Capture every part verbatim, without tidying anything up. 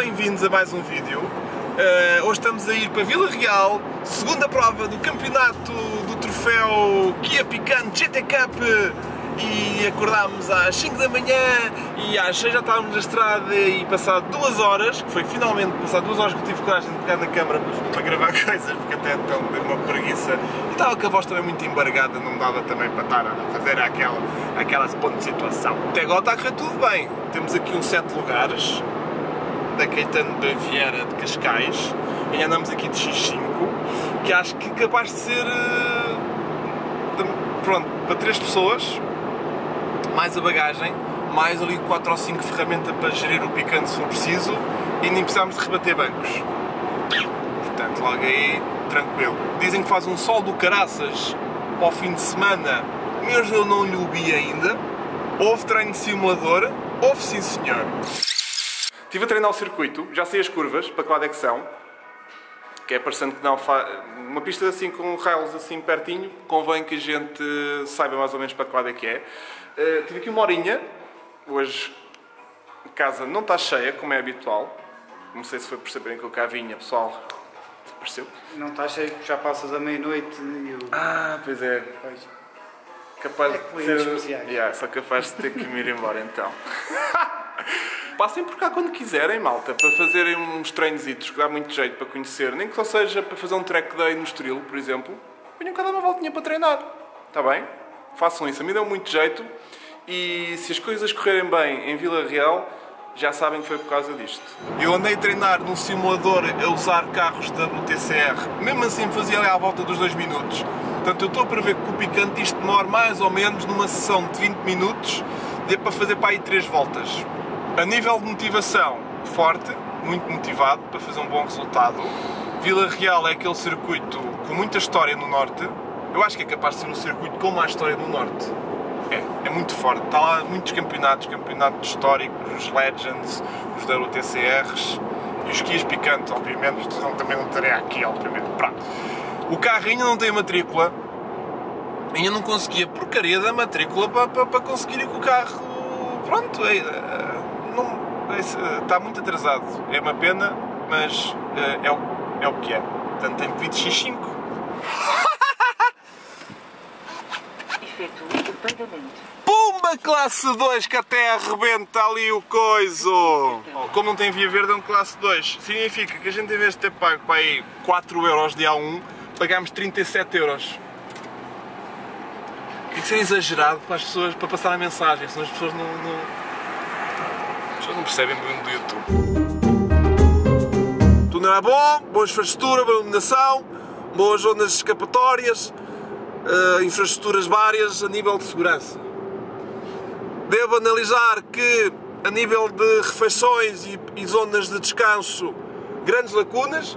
bem-vindos a mais um vídeo. Uh, hoje estamos a ir para Vila Real, segunda prova do campeonato do troféu Kia Picanto G T Cup, e acordámos às cinco da manhã e às seis já estávamos na estrada, e passado duas horas, que foi finalmente passado duas horas que eu tive coragem de pegar na câmara para, para gravar coisas, porque até então deu uma preguiça e estava com a voz também muito embargada, não me dava também para estar a fazer aquela, aquela ponto de situação. Até agora está a correr tudo bem, temos aqui uns sete lugares da Caetano da Vieira de Cascais e andamos aqui de X cinco, que acho que é capaz de ser de, pronto, para três pessoas, mais a bagagem, mais ali quatro ou cinco ferramentas para gerir o picante se for preciso, e nem precisamos de rebater bancos. Portanto, logo aí, tranquilo. Dizem que faz um sol do caraças ao fim de semana, mesmo eu não lhe o vi ainda. Houve treino de simulador, houve sim senhor. Estive a treinar o circuito, já sei as curvas, para que lado é que são, que é parecendo que não faz... Uma pista assim com rails assim pertinho, convém que a gente saiba mais ou menos para que lado é que é. Uh, tive aqui uma horinha, hoje a casa não está cheia, como é habitual. Não sei se foi por saberem que eu cá vinha, pessoal, desapareceu. Não está cheio, já passas a meia-noite e eu... Ah, pois é. Pois. Capaz é de ser... especiais. Yeah, só capaz de ter que me ir embora então. Passem por cá quando quiserem, malta, para fazerem uns treinozitos que dá muito jeito para conhecer, nem que só seja para fazer um track day no Estoril, por exemplo. Venham cá dar uma voltinha para treinar, está bem? Façam isso, a mim deu muito jeito, e se as coisas correrem bem em Vila Real, já sabem que foi por causa disto. Eu andei a treinar num simulador a usar carros da W T C R, mesmo assim fazia ali à volta dos dois minutos. Portanto, eu estou a prever que o picante isto demora mais ou menos numa sessão de vinte minutos, dê para fazer para aí três voltas. A nível de motivação, forte, muito motivado para fazer um bom resultado. Vila Real é aquele circuito com muita história no Norte. Eu acho que é capaz de ser um circuito com mais história no Norte. É, é muito forte. Está lá muitos campeonatos, campeonatos históricos, Legends, os W T C Rs e os Kias Picantes, obviamente, senão também não estarei aqui, obviamente. Pronto. O carro ainda não tem matrícula, ainda não consegui a porcaria da matrícula para, para, para conseguir ir com o carro. Pronto, é, não, é, está muito atrasado. É uma pena, mas é, é, o, é o que é. Portanto, tem que vir de X cinco. Pumba, classe dois, que até arrebenta ali o coiso! Oh, como não tem via verde, é um classe dois. Significa que a gente, em vez de ter pago para aí quatro euros de A um, pagámos trinta e sete euros. Isso é exagerado para as pessoas, para passar a mensagem, senão as pessoas não, não, as pessoas não percebem muito do YouTube. Tudo era bom, boa infraestrutura, boa iluminação, boas zonas escapatórias, uh, infraestruturas várias a nível de segurança. Devo analisar que, a nível de refeições e, e zonas de descanso, grandes lacunas.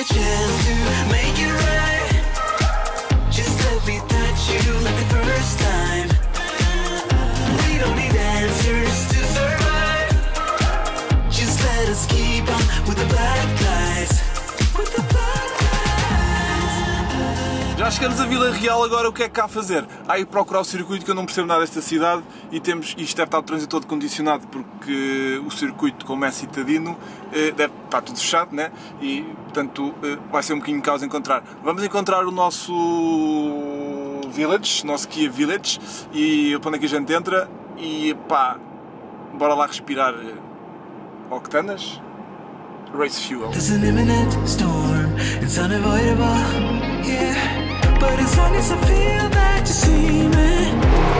Já chegamos a Vila Real, agora o que é que há a fazer? Há ir procurar o circuito, que eu não percebo nada desta cidade, e temos, isto deve estar o trânsito todo condicionado, porque o circuito, como é citadino, deve estar tudo fechado, né? E portanto vai ser um bocadinho de caos encontrar. Vamos encontrar o nosso Village, nosso Kia Village, e para onde é que a gente entra, e pá, bora lá respirar octanas, race fuel. There's an imminent storm, it's unavoidable, yeah. But as long as I feel that you see me,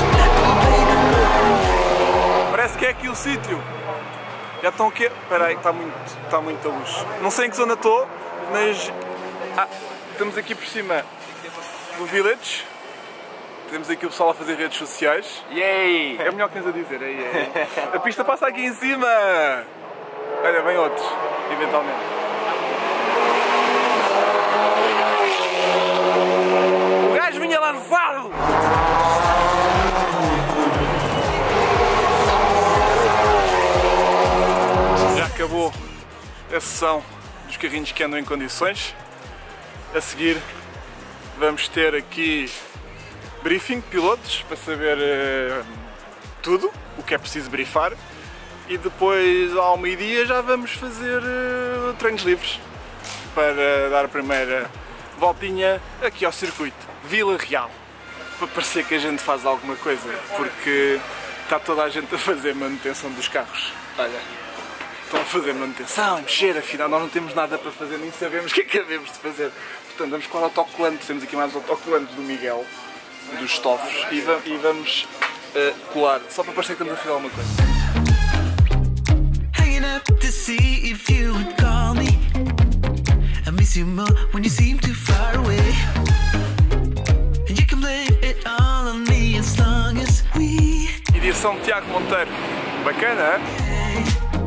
parece que é aqui o sítio. Já estão aqui. Espera aí, está muito, está muita luz. Não sei em que zona estou, mas ah, estamos aqui por cima do Village. Temos aqui o pessoal a fazer redes sociais. Yay! É o melhor que tens a dizer. É, é. A pista passa aqui em cima. Olha, vem outros, eventualmente. O gajo vinha lançado! Já acabou a sessão dos carrinhos que andam em condições. A seguir vamos ter aqui briefing de pilotos para saber uh, tudo o que é preciso brifar. e depois ao meio-dia já vamos fazer uh, treinos livres para dar a primeira voltinha aqui ao circuito Vila Real, para parecer que a gente faz alguma coisa, porque está toda a gente a fazer manutenção dos carros. Olha, estão a fazer manutenção, a mexer, afinal nós não temos nada para fazer, nem sabemos o que é que havemos de fazer. Portanto, vamos com o autocolante, temos aqui mais autocolantes do Miguel, dos estofos, e, va e vamos uh, colar, só para parecer que estamos a fazer alguma coisa. E direção de Tiago Monteiro, bacana, hein?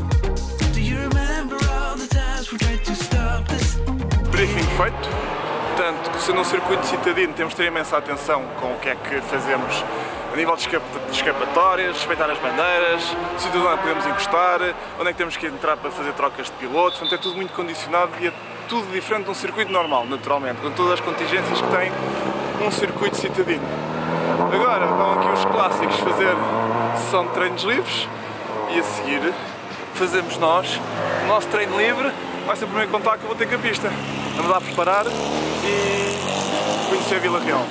Briefing feito, portanto, sendo um circuito citadino temos de ter imensa atenção com o que é que fazemos a nível de escapatórias, respeitar as bandeiras, sítios onde podemos encostar, onde é que temos que entrar para fazer trocas de pilotos, portanto é tudo muito condicionado e é tudo diferente de um circuito normal, naturalmente, com todas as contingências que tem um circuito citadino. Agora vão aqui os clássicos fazer sessão de treinos livres e a seguir fazemos nós o nosso treino livre. Vai ser o primeiro contacto que eu vou ter com a pista. Vamos lá preparar e conhecer a Vila Real.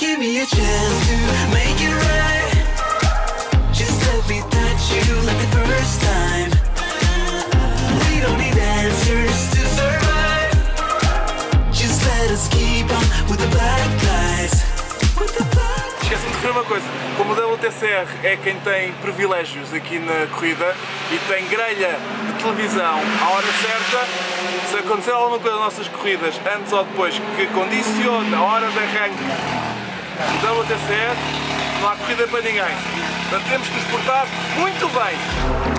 Esqueci-me de dizer uma coisa, como o W T C R é quem tem privilégios aqui na corrida e tem grelha de televisão à hora certa, se acontecer alguma coisa nas nossas corridas, antes ou depois, que condicione a hora de arranque do W T C R, não há corrida para ninguém. Portanto, temos que nos portar muito bem.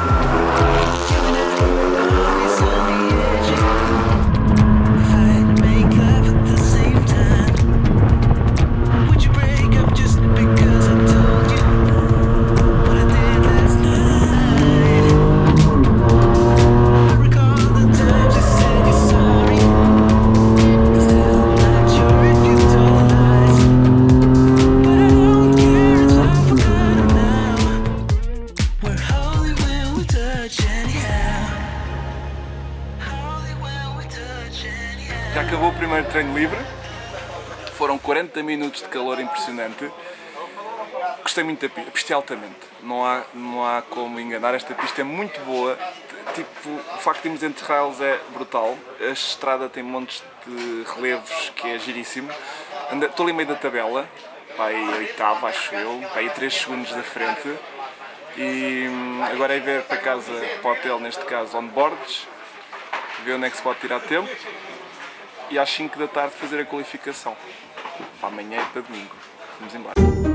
Já acabou o primeiro treino livre, foram quarenta minutos de calor impressionante. Gostei muito da pista, a pista é altamente, não há, não há como enganar, esta pista é muito boa, tipo, o facto de irmos entre rails é brutal, a estrada tem montes de relevos que é giríssimo. Estou ali meio da tabela, para aí oitavo acho eu, para aí três segundos da frente, e agora é ver para casa, para o hotel neste caso, onboards, ver onde é que se pode tirar tempo. E às cinco da tarde fazer a qualificação. Para amanhã e para domingo. Vamos embora.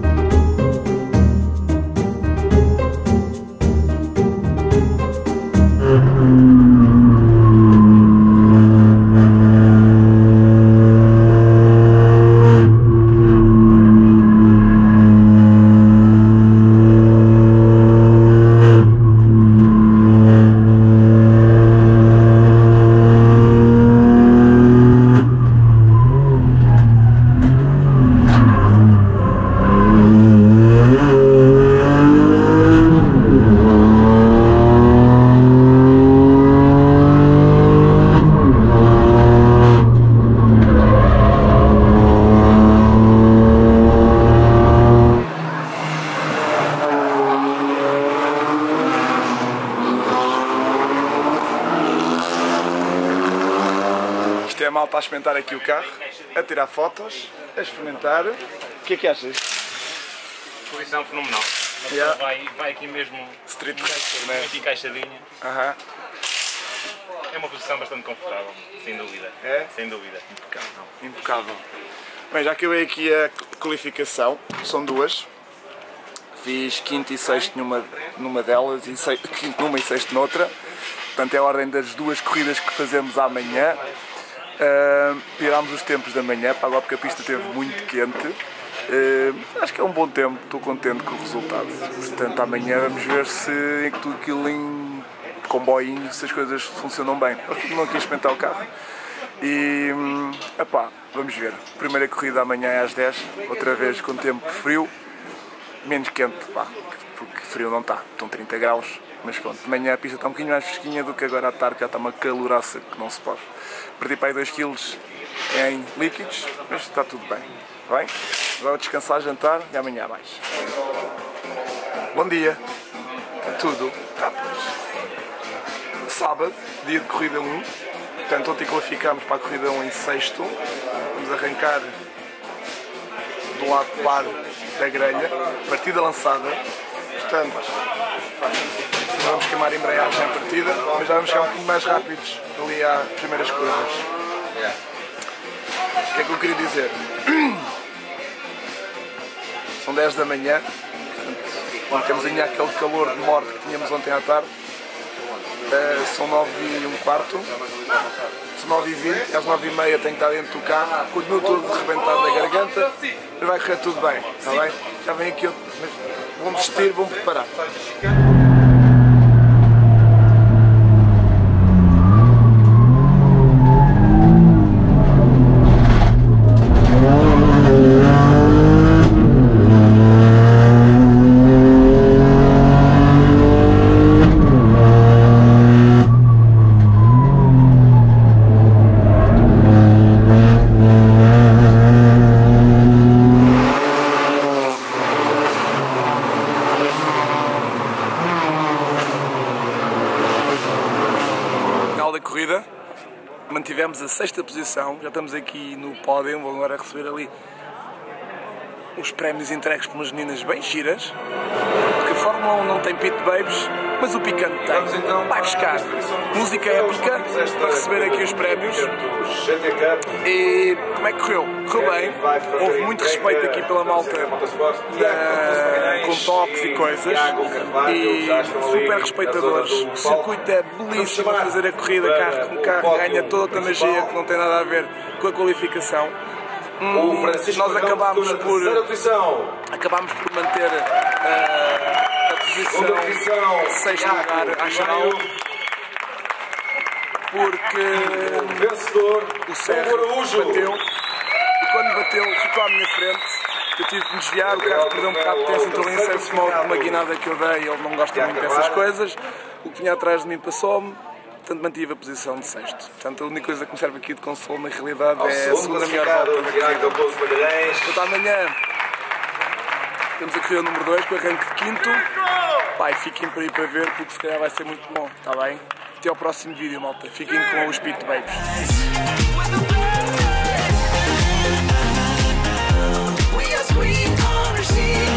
Isto é a malta a experimentar aqui o carro, a tirar fotos, a experimentar. O que é que achas? Posição fenomenal. Yeah. Vai, vai aqui mesmo Street muito, né? muito encaixadinha. Aham. É uma posição bastante confortável, sem dúvida. É? Sem dúvida. Impecável. Impecável. Bem, já acabei aqui a qualificação, são duas. Fiz quinto e sexto numa, numa delas, e sexto, quinto numa e sexto noutra. Portanto, é a ordem das duas corridas que fazemos amanhã. Uh, tirámos os tempos da manhã, agora porque a pista esteve muito quente. Uh, acho que é um bom tempo, estou contente com o resultado. Portanto, amanhã vamos ver se em tudo aquilo em comboinho, se as coisas funcionam bem. Eu não quis experimentar o carro. E, epá, vamos ver. Primeira corrida amanhã é às dez, outra vez com tempo frio, menos quente, pá. porque frio não está, estão trinta graus, mas pronto, de manhã a pista está um bocadinho mais fresquinha do que agora à tarde, já está uma caloraça que não se pode. Perdi para aí dois quilos em líquidos, mas está tudo bem, está bem? Agora descansar, jantar e amanhã mais. Bom dia, é tudo, tá, pois. Sábado, dia de corrida um, portanto ontem qualificámos para a corrida um em sexto, vamos arrancar do lado de par da grelha, partida lançada, portanto não vamos queimar a embreagem à partida, mas já vamos chegar um bocadinho mais rápidos ali às primeiras curvas. O que é que eu queria dizer? São dez da manhã, portanto, temos ainda aquele calor de morte que tínhamos ontem à tarde. Uh, são nove e um quarto, são nove e vinte, às nove e meia tenho que estar dentro do carro, continuo todo arrebentado da garganta, mas vai correr tudo bem, está bem? Já vem aqui, mas vamos vestir, vamos preparar. Da corrida, mantivemos a sexta posição, já estamos aqui no pódio, vou agora receber ali os prémios entregues por umas meninas bem giras, porque a Fórmula um não tem pit babes, mas o Picante tem. Vai buscar música épica para receber aqui os prémios. E como é que correu? Correu bem, houve muito respeito aqui pela malta da, com toques e coisas, e super respeitadores. O circuito é belíssimo a fazer a corrida, carro com carro, ganha toda a magia que não tem nada a ver com a qualificação. Hum, nós acabámos por, acabámos por manter uh, a posição de sexto lugar à geral, porque o Sérgio bateu, e quando bateu ficou à minha frente, eu tive que me desviar, o carro perdeu um bocado de tempo, entrou em sense mode, uma guinada que eu dei, ele não gosta muito dessas coisas, o que vinha atrás de mim passou-me. Portanto, mantive a posição de sexto. Portanto, a única coisa que me serve aqui de consolo, na realidade, é a segunda melhor volta da corrida. Portanto, amanhã temos a corrida número dois, com o arranque de quinto. Pai, fiquem por aí para ver, porque se calhar vai ser muito bom, está bem? Até ao próximo vídeo, malta. Fiquem com os Pit Babes. We are sweet on our